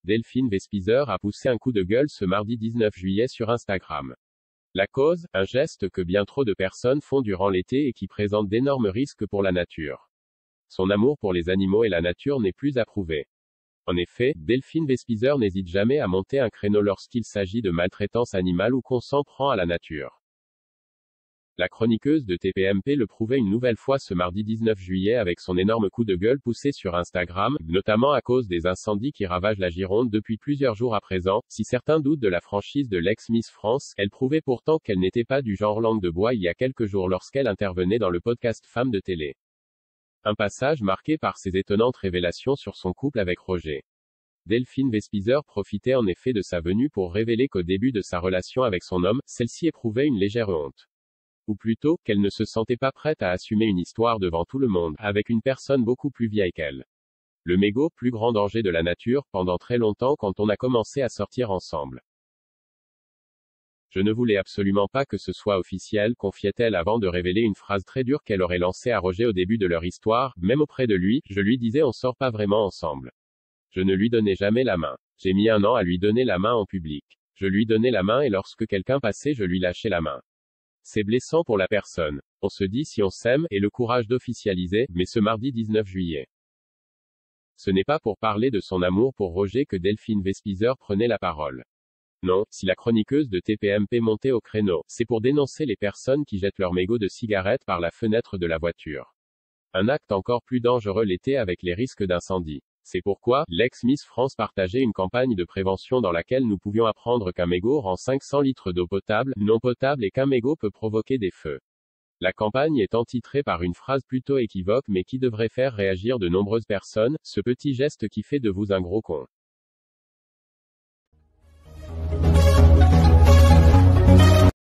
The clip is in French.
Delphine Vespizer a poussé un coup de gueule ce mardi 19 juillet sur Instagram. La cause, un geste que bien trop de personnes font durant l'été et qui présente d'énormes risques pour la nature. Son amour pour les animaux et la nature n'est plus à prouver. En effet, Delphine Vespizer n'hésite jamais à monter un créneau lorsqu'il s'agit de maltraitance animale ou qu'on s'en prend à la nature. La chroniqueuse de TPMP le prouvait une nouvelle fois ce mardi 19 juillet avec son énorme coup de gueule poussé sur Instagram, notamment à cause des incendies qui ravagent la Gironde depuis plusieurs jours à présent. Si certains doutent de la franchise de l'ex-Miss France, elle prouvait pourtant qu'elle n'était pas du genre langue de bois il y a quelques jours lorsqu'elle intervenait dans le podcast Femmes de télé. Un passage marqué par ses étonnantes révélations sur son couple avec Roger. Delphine Vespizer profitait en effet de sa venue pour révéler qu'au début de sa relation avec son homme, celle-ci éprouvait une légère honte. Ou plutôt, qu'elle ne se sentait pas prête à assumer une histoire devant tout le monde, avec une personne beaucoup plus vieille qu'elle. Le mégot, plus grand danger de la nature, pendant très longtemps quand on a commencé à sortir ensemble. Je ne voulais absolument pas que ce soit officiel, confiait-elle avant de révéler une phrase très dure qu'elle aurait lancée à Roger au début de leur histoire, même auprès de lui, je lui disais on sort pas vraiment ensemble. Je ne lui donnais jamais la main. J'ai mis 1 an à lui donner la main en public. Je lui donnais la main et lorsque quelqu'un passait je lui lâchais la main. C'est blessant pour la personne. On se dit si on s'aime, et le courage d'officialiser, mais ce mardi 19 juillet. Ce n'est pas pour parler de son amour pour Roger que Delphine Vespizer prenait la parole. Non, si la chroniqueuse de TPMP montait au créneau, c'est pour dénoncer les personnes qui jettent leur mégot de cigarette par la fenêtre de la voiture. Un acte encore plus dangereux l'été avec les risques d'incendie. C'est pourquoi, l'ex-Miss France partageait une campagne de prévention dans laquelle nous pouvions apprendre qu'un mégot rend 500 litres d'eau potable, non potable et qu'un mégot peut provoquer des feux. La campagne étant titrée par une phrase plutôt équivoque mais qui devrait faire réagir de nombreuses personnes, ce petit geste qui fait de vous un gros con.